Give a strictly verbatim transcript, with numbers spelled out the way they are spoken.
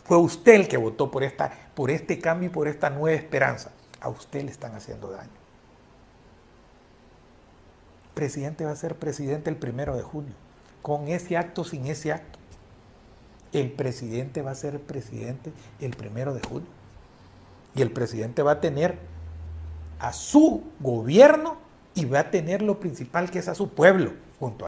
Fue usted el que votó por, esta, por este cambio y por esta nueva esperanza. A usted le están haciendo daño. El presidente va a ser presidente el primero de junio. Con ese acto, sin ese acto. El presidente va a ser presidente el primero de junio. Y el presidente va a tener a su gobierno y va a tener lo principal, que es a su pueblo junto a